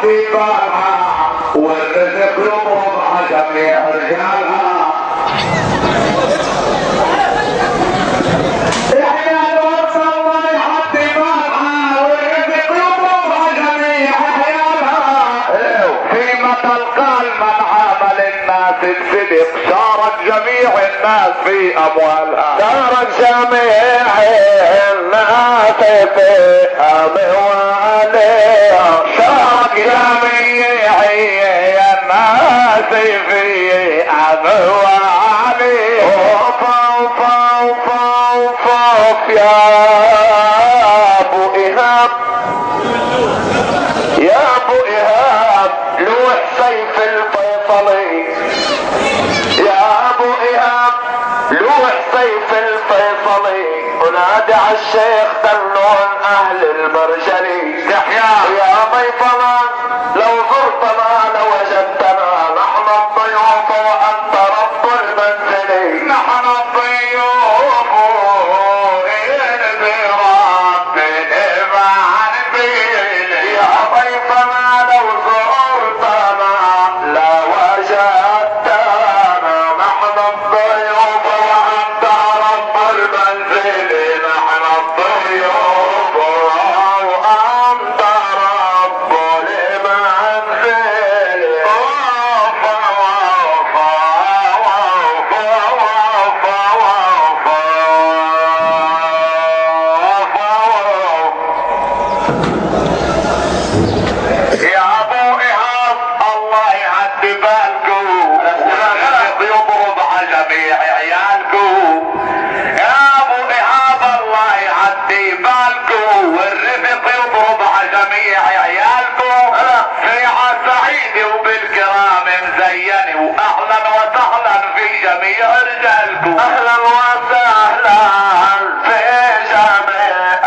عتيبانها والرزق يضرب جميع رجالها. يحيى الورثة الله يعطي بالها والرزق يضرب جميع رجالها. في مثل قال من عامل الناس الصدق صارت جميع الناس في اموالها. صارت جميع الناس في اموالها. صارت جميع الناس في اموالها. فوف يا ابو ايهاب يا ابو ايهاب لوح سيف الفيصلي. يا ابو ايهاب لوح سيف الفيصلي. ونادي على الشيخ دلون اهل المرجلي. يا ضيفنا لو زرتنا لوجدتنا نحن الضيوف وانت رب المنزل. نحن الضيوف يا ضيفنا لو زرتنا لوجدتنا نحن الضيوف وانت رب المنزل. نحن الضيوف وانت رب المنزل. يا ابو ايهاب الله يعدي بالكم والرزق يضرب على جميع عيالكم. يا ابو ايهاب الله يعدي بالكم والرزق يضرب على جميع عيالكم. سيعة سعيد وبالكرام مزيني واهلا وسهلا في جميع رجالكم. اهلا وسهلا في جميع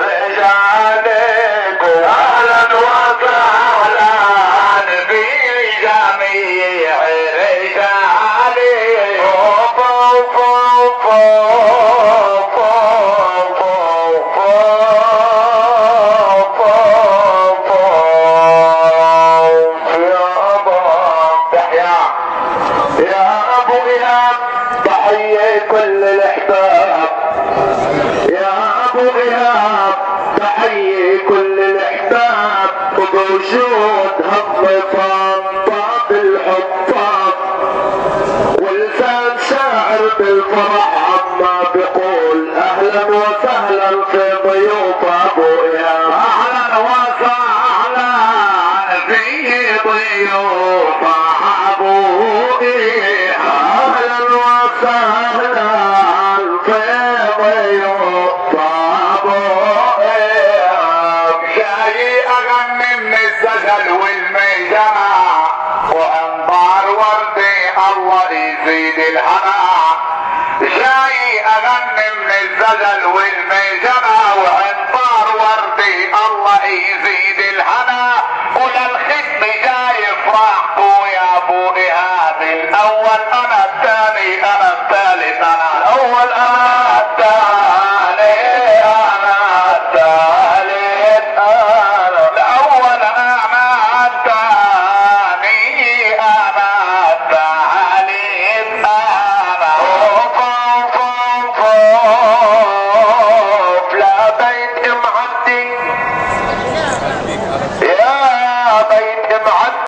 رجالكم. اهلا وسهلا في جميع يا ابو ايهاب تحية كل الاحباب. يا ابو ايهاب تحية كل الاحباب وبوجود هالضيفان طاب الحطاب. ولسان شاعر بالفرح عما بيقول اهلا وسهلا